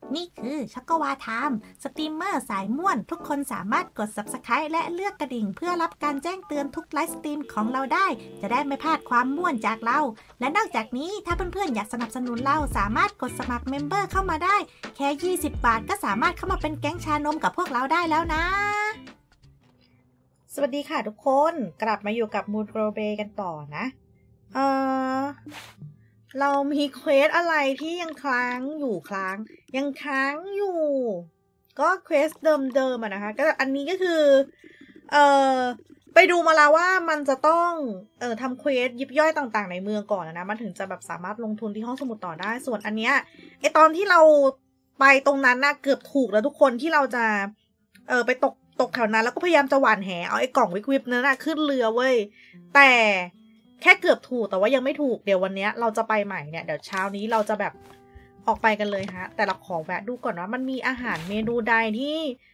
นี่คือช็อกโกวาไทม์สตรีมเมอร์สายม่วนทุกคนสามารถกด Subscribe และเลือกกระดิ่งเพื่อรับการแจ้งเตือนทุกไลฟ์สตรีมของเราได้จะได้ไม่พลาดความม่วนจากเราและนอกจากนี้ถ้าเพื่อนๆอยากสนับสนุนเราสามารถกดสมัครเมมเบอร์เข้ามาได้แค่20 บาทก็สามารถเข้ามาเป็นแก๊งชานมกับพวกเราได้แล้วนะสวัสดีค่ะทุกคนกลับมาอยู่กับมูนโรเบกันต่อนะเรามีเควสอะไรที่ยังค้างอยู่ก็เควสเดิมๆนะคะก็อันนี้ก็คือไปดูมาแล้วว่ามันจะต้องทำเควสยิบย่อยต่างๆในเมืองก่อนนะมันถึงจะแบบสามารถลงทุนที่ห้องสมุดต่อได้ส่วนอันเนี้ยตอนที่เราไปตรงนั้นนะเกือบถูกแล้วทุกคนที่เราจะไปตกแถวนั้นแล้วก็พยายามจะหว่านแหเอาไอ้กล่องวิบนั้นนะขึ้นเรือเว้ยแต่แค่เกือบถูกแต่ว่ายังไม่ถูกเดี๋ยววันนี้เราจะไปใหม่เนี่ยเดี๋ยวเช้านี้เราจะแบบออกไปกันเลยฮะแต่เราขอแวะดูก่อนว่ามันมีอาหารเมนูใดที่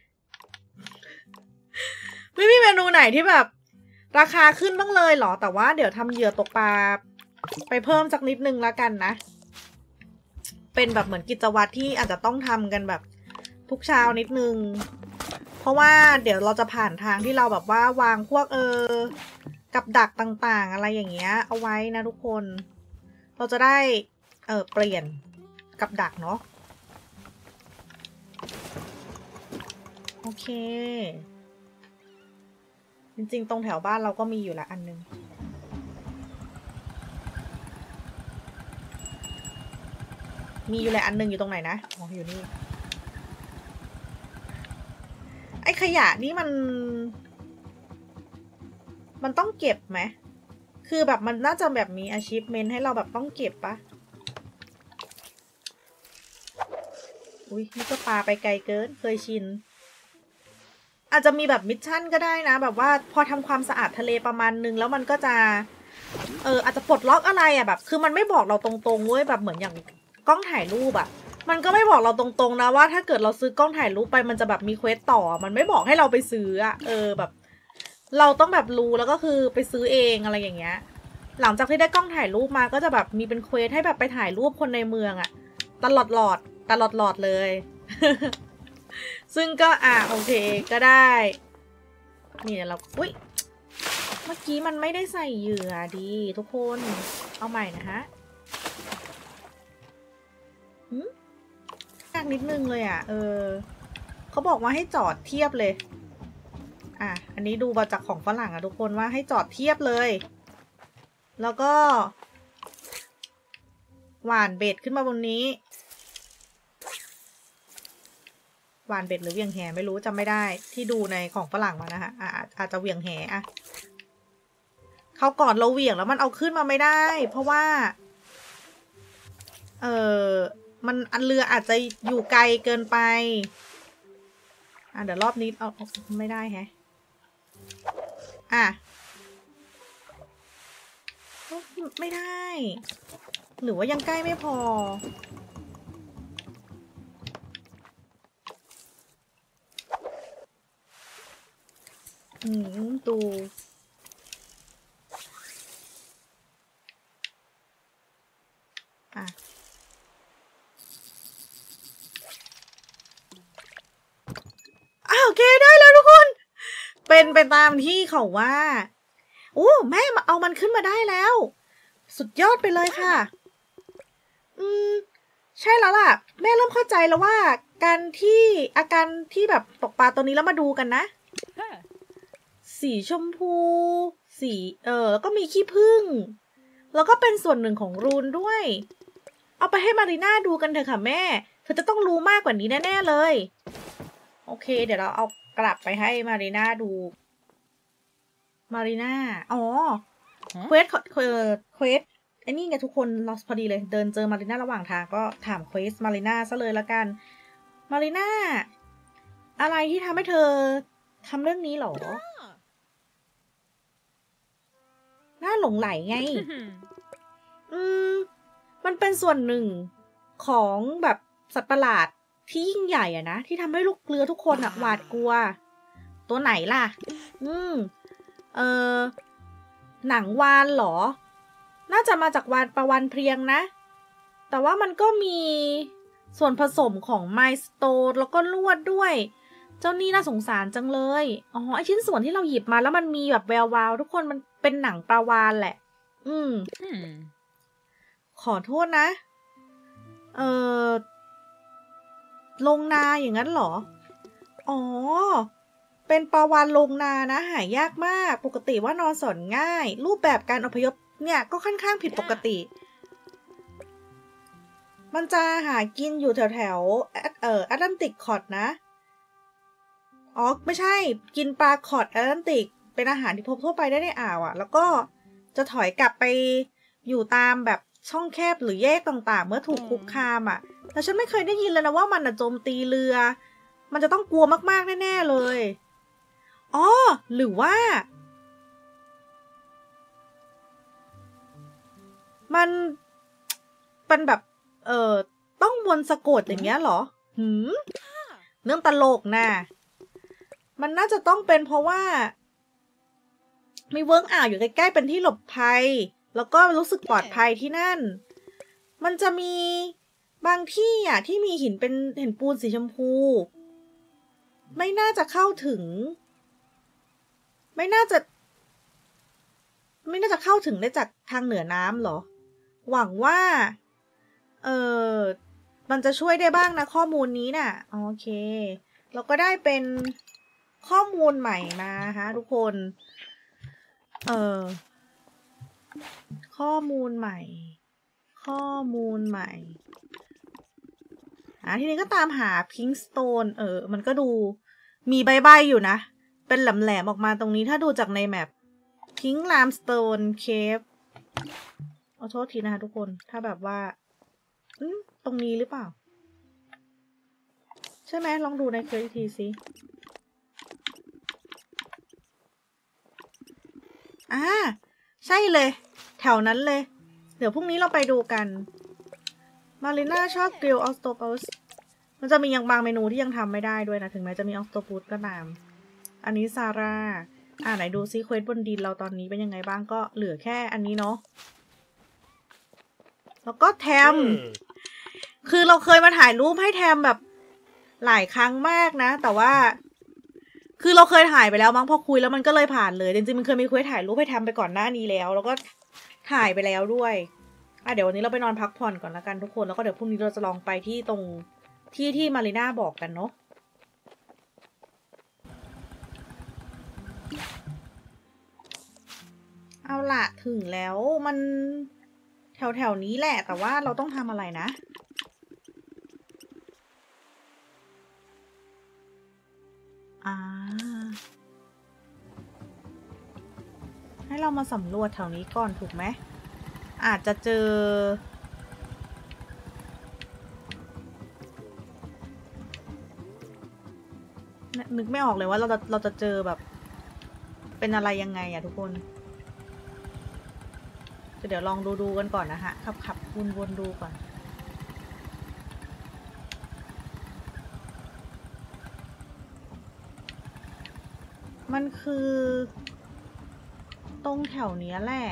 ไม่มีเมนูไหนที่แบบราคาขึ้นบ้างเลยเหรอแต่ว่าเดี๋ยวทำเหยื่อตกปลาไปเพิ่มสักนิดนึงแล้วกันนะเป็นแบบเหมือนกิจวัตรที่อาจจะต้องทำกันแบบทุกเช้านิดนึงเพราะว่าเดี๋ยวเราจะผ่านทางที่เราแบบว่าวางพวกกับดักต่างๆอะไรอย่างเงี้ยเอาไว้นะทุกคนเราจะได้เปลี่ยนกับดักเนาะโอเคจริงๆตรงแถวบ้านเราก็มีอยู่แล้วอันนึงมีอยู่แหละอันนึงอยู่ตรงไหนนะอ๋ออยู่นี่ไอ้ขยะนี่มันต้องเก็บไหมคือแบบมันน่าจะแบบมี achievement ให้เราแบบต้องเก็บปะอุ้ยนี่ก็ปาไปไกลเกินเคยชินอาจจะมีแบบมิชชั่นก็ได้นะแบบว่าพอทำความสะอาดทะเลประมาณนึงแล้วมันก็จะอาจจะปลดล็อกอะไรอ่ะแบบคือมันไม่บอกเราตรงๆเว้ยแบบเหมือนอย่างกล้องถ่ายรูปอ่ะมันก็ไม่บอกเราตรงๆนะว่าถ้าเกิดเราซื้อกล้องถ่ายรูปไปมันจะแบบมีเควสต่อมันไม่บอกให้เราไปซื้ออ่ะแบบเราต้องแบบรู้แล้วก็คือไปซื้อเองอะไรอย่างเงี้ยหลังจากที่ได้กล้องถ่ายรูปมาก็จะแบบมีเป็นเควสให้แบบไปถ่ายรูปคนในเมืองอ่ะตลอดเลย ซึ่งก็โอเคก็ได้นี่เราอุ้ยเมื่อกี้มันไม่ได้ใส่เหยื่อดีทุกคนเอาใหม่นะฮะยากนิดนึงเลยอ่ะเขาบอกว่าให้จอดเทียบเลยอันนี้ดูมาจากของฝรั่งอ่ะทุกคนว่าให้จอดเทียบเลยแล้วก็หว่านเบ็ดขึ้นมาบนนี้หว่านเบ็ดหรือเวียงแหไม่รู้จำไม่ได้ที่ดูในของฝรั่งมานะคะอาจจะเวียงแหเขาก่อนเราเวียงแล้วมันเอาขึ้นมาไม่ได้ เพราะว่ามันอันเรืออาจจะอยู่ไกลเกินไปเดี๋ยวรอบนี้เอาไม่ได้แฮะไม่ได้หรือว่ายังใกล้ไม่พอดูโอเคได้แล้วทุกคนเป็นไปตามที่เขาว่าโอ้แม่เอามันขึ้นมาได้แล้วสุดยอดไปเลยค่ะใช่แล้วล่ะแม่เริ่มเข้าใจแล้วว่าการที่อาการที่แบบตกปลาตัวนี้แล้วมาดูกันนะสีชมพูสีแล้วก็มีขี้ผึ้งแล้วก็เป็นส่วนหนึ่งของรูนด้วยเอาไปให้มารีน่าดูกันเถอะค่ะแม่เธอจะต้องรู้มากกว่านี้แน่ๆเลยโอเคเดี๋ยวเราเอากลับไปให้มารีน่าดูมารีน่าอ๋อเควสไอ้นี่ไงทุกคนเราพอดีเลยเดินเจอมารีน่าระหว่างทางก็ถามเควสมารีน่าซะเลยละกันมารีน่าอะไรที่ทำให้เธอทำเรื่องนี้หรอน่าหลงไหลไงมันเป็นส่วนหนึ่งของแบบสัตว์ประหลาดที่ยิ่งใหญ่อะนะที่ทำให้ลูกเรือทุกคนหวาดกลัวตัวไหนล่ะหนังวาฬเหรอน่าจะมาจากวาฬประวาฬเพรียงนะแต่ว่ามันก็มีส่วนผสมของไมล์สโตนแล้วก็ลวดด้วย เจ้านี่น่าสงสารจังเลยอ๋อไอชิ้นส่วนที่เราหยิบมาแล้วมันมีแบบแวววาวทุกคนมันเป็นหนังปลาวาฬแหละ ขอโทษนะเออลงนาอย่างนั้นเหรออ๋อเป็นปลาวาฬลงนานะหายากมากปกติว่านอนสอนง่ายรูปแบบการอพยพเนี่ยก็ค่อนข้างผิดปกติ มันจะหากินอยู่แถวแถวแอตแลนติกคอร์ดนะอ๋อไม่ใช่กินปลาคอร์ดแอตแลนติกเป็นอาหารที่พบทั่วไปได้ในอ่าวอ่ะแล้วก็จะถอยกลับไปอยู่ตามแบบช่องแคบหรือแยกต่างๆเมื่อถูกคุกคามอ่ะแต่ฉันไม่เคยได้ยินเลยนะว่ามันโจมตีเรือมันจะต้องกลัวมากๆแน่ๆเลยอ๋อหรือว่ามันเป็นแบบต้องมนต์สะกดอย่างเงี้ยเหรอเรื่องตลกนะมันน่าจะต้องเป็นเพราะว่ามีเวิร์กอ่าวอยู่ใกล้ๆเป็นที่หลบภัยแล้วก็รู้สึกปลอดภัยที่นั่นมันจะมีบางที่อ่ะที่มีหินเป็นหินปูนสีชมพูไม่น่าจะเข้าถึงไม่น่าจะเข้าถึงได้จากทางเหนือน้ำหรอหวังว่ามันจะช่วยได้บ้างนะข้อมูลนี้น่ะโอเคเราก็ได้เป็นข้อมูลใหม่มานะคะทุกคนข้อมูลใหม่ทีนี้ก็ตามหาพิงค์สโตนมันก็ดูมีใบๆอยู่นะเป็นแหลมๆออกมาตรงนี้ถ้าดูจากในแมปพิงค์ลามสโตนเคฟขอโทษทีนะคะทุกคนถ้าแบบว่าตรงนี้หรือเปล่าใช่ไหมลองดูในเคยทีสิใช่เลยแถวนั้นเลยเดี๋ยวพรุ่งนี้เราไปดูกันมารีน่าชอบกริลออคโตปัสมันจะมียังบางเมนูที่ยังทำไม่ได้ด้วยนะถึงแม้จะมีออคโตปัสก็ตามอันนี้ซาร่าไหนดูซิเควสบนดินเราตอนนี้เป็นยังไงบ้างก็เหลือแค่อันนี้เนาะแล้วก็แทมคือเราเคยมาถ่ายรูปให้แทมแบบหลายครั้งมากนะแต่ว่าคือเราเคยถ่ายไปแล้วมั้งพอคุยแล้วมันก็เลยผ่านเลยจริงๆมันเคยมีคุยถ่ายรูปให้ทำไปก่อนหน้านี้แล้วก็ถ่ายไปแล้วด้วยเดี๋ยววันนี้เราไปนอนพักผ่อนก่อนละกันทุกคนแล้วก็เดี๋ยวพรุ่งนี้เราจะลองไปที่ตรงที่มารีน่าบอกกันเนาะเอาล่ะถึงแล้วมันแถวนี้แหละแต่ว่าเราต้องทำอะไรนะให้เรามาสำรวจแถวนี้ก่อนถูกไหมอาจจะเจอนึกไม่ออกเลยว่าเราจะเจอแบบเป็นอะไรยังไงอะทุกคนเดี๋ยวลองดูกันก่อนนะฮะขับวนดูก่อนมันคือตรงแถวนี้แหละ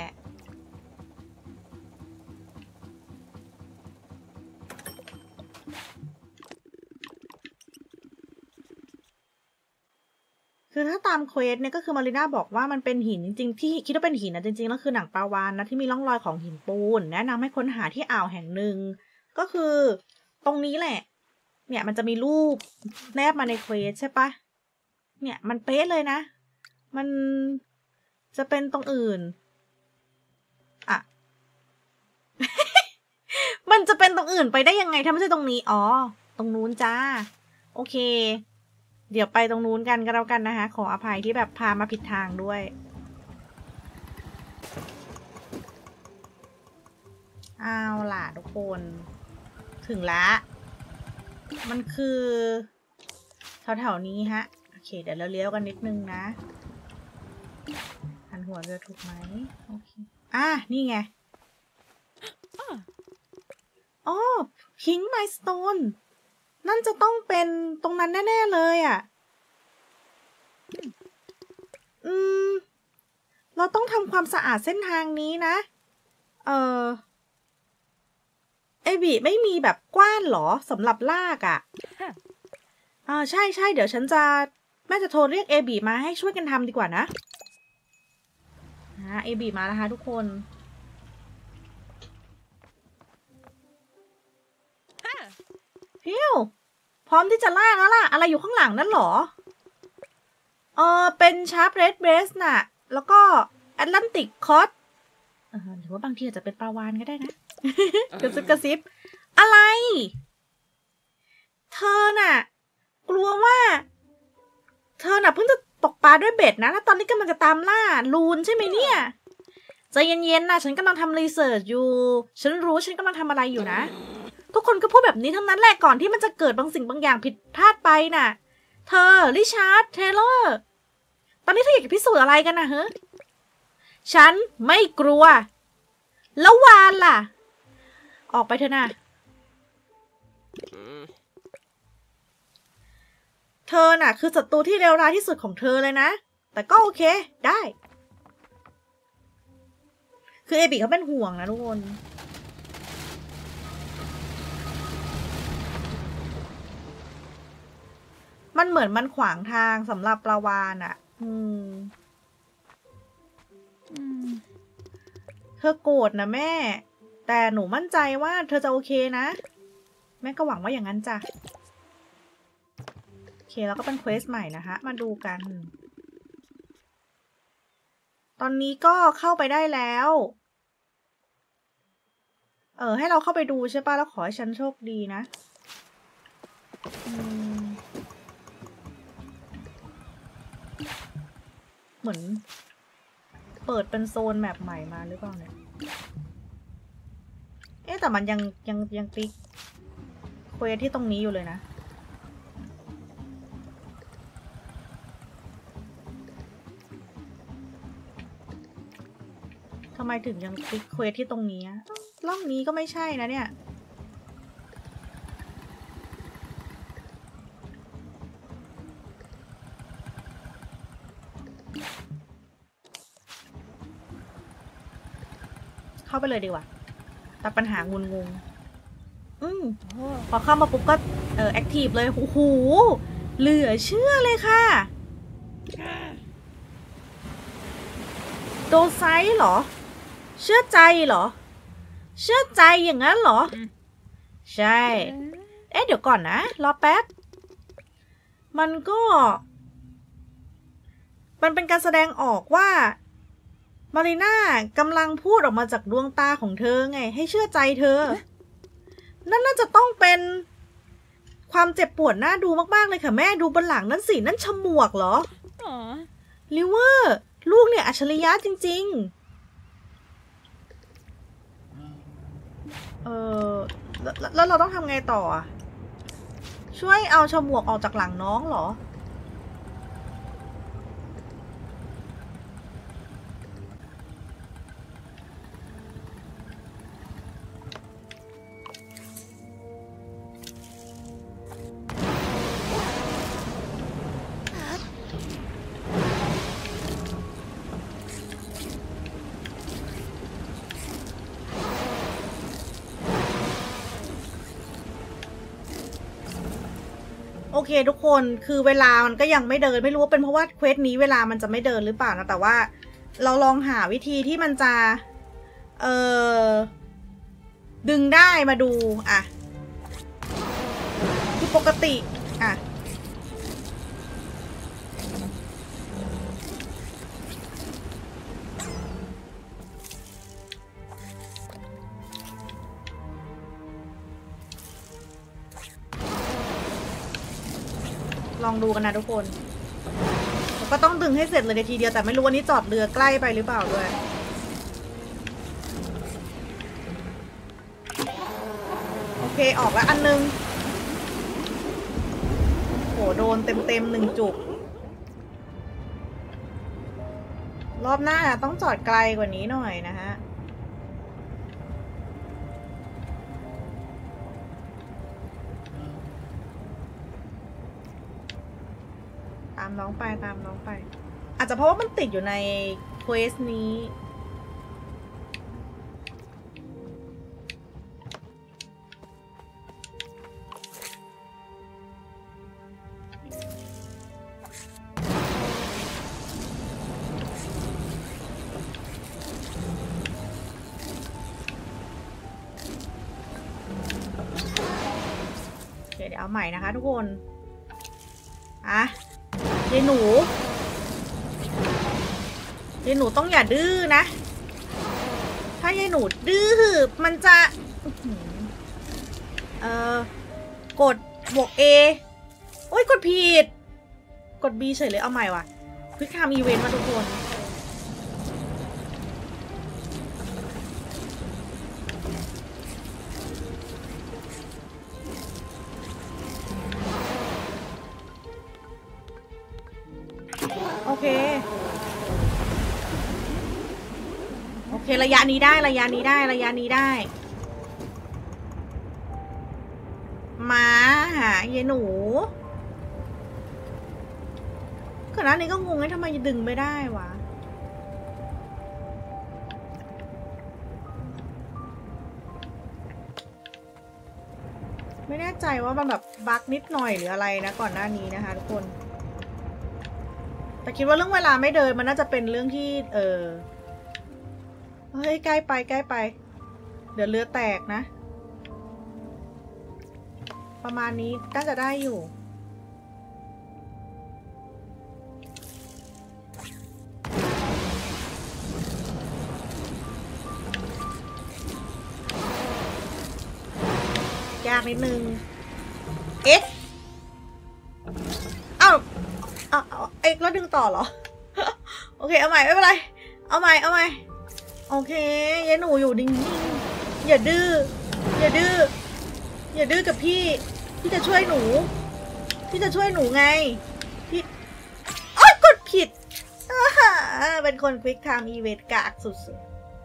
คือถ้าตามเควสเนี่ยก็คือมารีน่าบอกว่ามันเป็นหินจริงๆที่คิดว่าเป็นหินนะจริงๆแล้วคือหนังปลาวาฬนะที่มีร่องรอยของหินปูนแนะนำให้ค้นหาที่อ่าวแห่งหนึ่งก็คือตรงนี้แหละเนี่ยมันจะมีรูปแนบมาในเควสใช่ปะเนี่ยมันเป๊ะเลยนะมันจะเป็นตรงอื่นมันจะเป็นตรงอื่นไปได้ยังไงถ้าไม่ใช่ตรงนี้ตรงนู้นจ้าโอเคเดี๋ยวไปตรงนู้นกันก็แล้วกันนะคะขออภัยที่แบบพามาผิดทางด้วยเอาล่ะทุกคนถึงละมันคือแถวๆนี้ฮะโอเคเดี๋ยวเราเลี้ยวกันนิดนึงนะหันหัวเรือถูกไหมโอเคนี่ไงพิงค์ไมล์สโตนนั่นจะต้องเป็นตรงนั้นแน่ๆเลยเราต้องทำความสะอาดเส้นทางนี้นะเอบีไม่มีแบบกว้านหรอสำหรับลากอ่ะใช่ใช่เดี๋ยวฉันจะแม่จะโทรเรียกเอบีมาให้ช่วยกันทำดีกว่านะเอบีมาแล้วค่ะทุกคนพิวพร้อมที่จะลากแล้วล่ะอะไรอยู่ข้างหลังนั่นหรอเป็นชาร์ปเรดเบสน่ะแล้วก็แอตแลนติกคอสหรือว่าบางทีอาจจะเป็นปลาวาฬก็ได้นะ กระซิบกระซิบอะไรเธอน่ะกลัวว่าเธอน่ะเพิ่งจะตกปลาด้วยเบ็ดนะแล้วตอนนี้กำลังจะตามล่าลูนใช่ไหมเนี่ยใจเย็นๆนะฉันกำลังทำรีเสิร์ชอยู่ฉันรู้ฉันกำลังทำอะไรอยู่นะทุกคนก็พูดแบบนี้ทั้งนั้นแหละก่อนที่มันจะเกิดบางสิ่งบางอย่างผิดพลาดไปน่ะเธอริชาร์ดเทเลอร์ตอนนี้เธออยากจะพิสูจน์อะไรกันนะเฮ้ฉันไม่กลัวแล้ววานล่ะออกไปเถอะนะเธอน่ะคือศัตรูที่เลวร้ายที่สุดของเธอเลยนะแต่ก็โอเคได้คือเอบิเขาเป็นห่วงนะทุกคนมันเหมือนมันขวางทางสำหรับปลาวาฬอ่ะเธอโกรธนะแม่แต่หนูมั่นใจว่าเธอจะโอเคนะแม่ก็หวังว่าอย่างนั้นจ้ะโอเคแล้วก็เป็นเควสใหม่นะคะมาดูกันตอนนี้ก็เข้าไปได้แล้วให้เราเข้าไปดูใช่ป่ะแล้วขอให้ฉันโชคดีนะเหมือนเปิดเป็นโซนแมปใหม่มาหรือเปล่าเนี่ยแต่มันยังติ๊กเควสที่ตรงนี้อยู่เลยนะทำไมถึงยังติ๊กเควสที่ตรงนี้ร่องนี้ก็ไม่ใช่นะเนี่ยเข้าไปเลยดีกว่าตัดปัญหางุนงงพอเข้ามาปุ๊บก็แอคทีฟเลยโอ้โหเหลือเชื่อเลยค่ะโดไซส์เหรอเชื่อใจเหรอเชื่อใจอย่างนั้นเหรอใช่เดี๋ยวก่อนนะรอแป๊บมันเป็นการแสดงออกว่ามารีน่ากำลังพูดออกมาจากดวงตาของเธอไงให้เชื่อใจเธอนั่นน่าจะต้องเป็นความเจ็บปวดน่าดูมากๆเลยค่ะแม่ดูบนหลังนั่นสินั่นฉมวกเหรอลิเวอร์ลูกเนี่ยอัจฉริยะจริงๆแล้วเราต้องทำไงต่อช่วยเอาฉมวกออกจากหลังน้องเหรอโอเคทุกคนคือเวลามันก็ยังไม่เดินไม่รู้ว่าเป็นเพราะว่าเควสนี้เวลามันจะไม่เดินหรือเปล่านะแต่ว่าเราลองหาวิธีที่มันจะดึงได้มาดูคือปกติลองดูกันนะทุกคนแล้วก็ต้องดึงให้เสร็จเลยในทีเดียวแต่ไม่รู้วันนี้จอดเรือใกล้ไปหรือเปล่าด้วยโอเคออกแล้วอันนึงโหโดนเต็ม1 จุกรอบหน้าต้องจอดไกลกว่านี้หน่อยนะฮะตามน้องไปอาจจะเพราะว่ามันติดอยู่ในเควสนี้เคเดี๋ยวเอาใหม่นะคะทุกคนอ่ะยายหนูต้องอย่าดื้อนะถ้ายายหนูดื้อมันจะกดบวก A โอ้ยกดผิดกด B เฉยเลยเอาใหม่ว่ะควิกไทม์อีเวนต์มาทุกคนโอเคระยะนี้ได้ระยะนี้ได้มาหายายหนูก่อนหน้านี้ก็งงไงทำไมดึงไม่ได้วะไม่แน่ใจว่ามันแบบบั๊กนิดหน่อยหรืออะไรนะก่อนหน้านี้นะคะทุกคนแต่คิดว่าเรื่องเวลาไม่เดินมันน่าจะเป็นเรื่องที่เฮ้ยใกล้ไปเดี๋ยวเรือแตกนะประมาณนี้น่าจะได้อยู่ยากนิดนึงเอ๊ะเอ้าเอ๊ะแล้วดึงต่อเหรอ โอเคเอาใหม่ไม่เป็นไรเอาใหม่โอเคยายหนูอยู่นิ่งๆอย่าดื้อกับพี่จะช่วยหนูไงพี่อ๊ยกดผิดเป็นคนควิกไทม์อีเวนต์กากสุด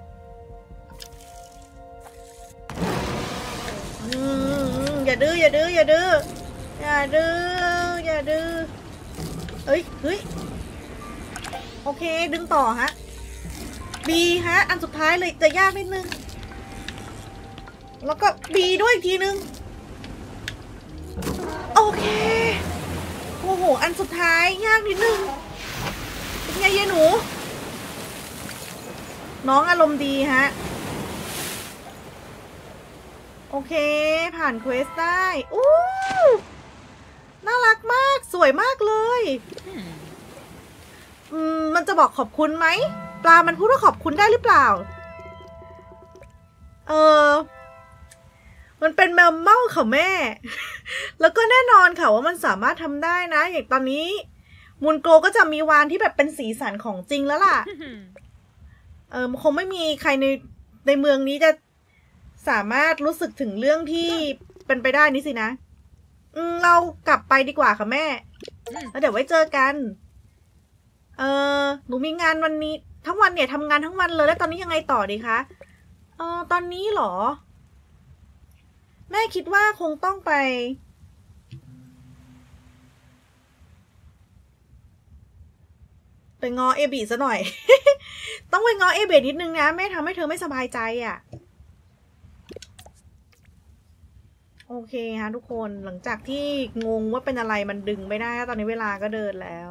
ๆอย่าดื้อเฮ้ยโอเคดึงต่อฮะ B ฮะอันสุดท้ายเลยจะยากนิดนึงแล้วก็ B ด้วยอีกทีนึงโอเคโอ้โหอันสุดท้ายยากนิดนึงเป็นไงยายหนูน้องอารมณ์ดีฮะโอเคผ่านเควสได้อู้น่ารักมากสวยมากเลยมันจะบอกขอบคุณไหมปลามันพูดว่าขอบคุณได้หรือเปล่ามันเป็นแมวเม่าค่ะแม่ แล้วก็แน่นอนค่ะว่ามันสามารถทำได้นะอย่างตอนนี้มูนโกก็จะมีวานที่แบบเป็นสีสันของจริงแล้วล่ะ คงไม่มีใครในเมืองนี้จะสามารถรู้สึกถึงเรื่องที่เป็นไปได้นี้สินะเรากลับไปดีกว่าค่ะแม่แล้วเดี๋ยวไว้เจอกันหนูมีงานวันนี้ทั้งวันเนี่ยทำงานทั้งวันเลยแล้วตอนนี้ยังไงต่อดีคะตอนนี้เหรอแม่คิดว่าคงต้องไปง้อเอบีซะหน่อย ต้องไปง้อเอเบนิดนึงนะแม่ทำให้เธอไม่สบายใจอ่ะโอเคฮะทุกคนหลังจากที่งงว่าเป็นอะไรมันดึงไม่ได้ตอนนี้เวลาก็เดินแล้ว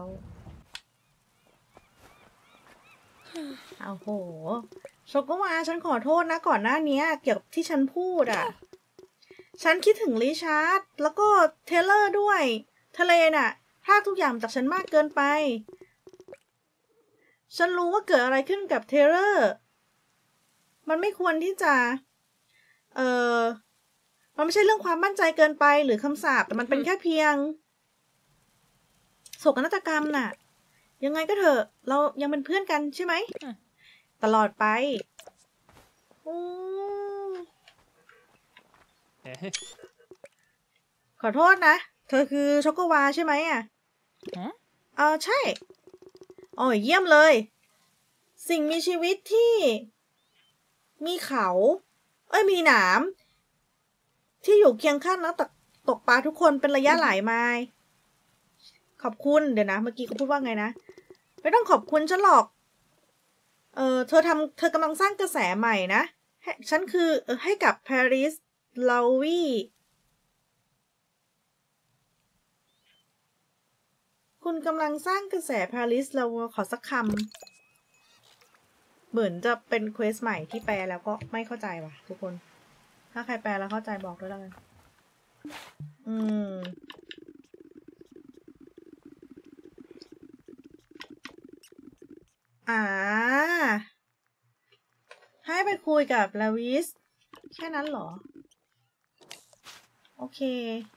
เอาโหโชโกวาฉันขอโทษนะก่อนหน้านี้เกี่ยวกับที่ฉันพูดอ่ะฉันคิดถึงริชาร์ดแล้วก็เทเลอร์ด้วยทะเลน่ะพลาดทุกอย่างจากฉันมากเกินไปฉันรู้ว่าเกิดอะไรขึ้นกับเทเลอร์มันไม่ควรที่จะมันไม่ใช่เรื่องความมั่นใจเกินไปหรือคำสาปแต่มันเป็นแค่เพียงโศกนาฏกรรมน่ะยังไงก็เถอะเรายังเป็นเพื่อนกันใช่ไหมตลอดไปขอโทษนะเธอคือช็อกโกวาใช่ไหมอ่ะใช่อ๋อเยี่ยมเลยสิ่งมีชีวิตที่มีเขามีหนามที่อยู่เคียงข้างนักตกปลาทุกคนเป็นระยะหลายไมล์ขอบคุณเดี๋ยวนะเมื่อกี้เขาพูดว่าไงนะไม่ต้องขอบคุณฉันหรอกเธอกำลังสร้างกระแสใหม่นะฉันคือให้กับปาริสลาวีคุณกำลังสร้างกระแสปาริสเราขอสักคำเหมือนจะเป็นเควสใหม่ที่แปลแล้วก็ไม่เข้าใจว่ะทุกคนถ้าใครแปลแล้วเข้าใจบอกด้วยแล้วกันอืมให้ไปคุยกับลาวิสแค่นั้นเหรอ โอเค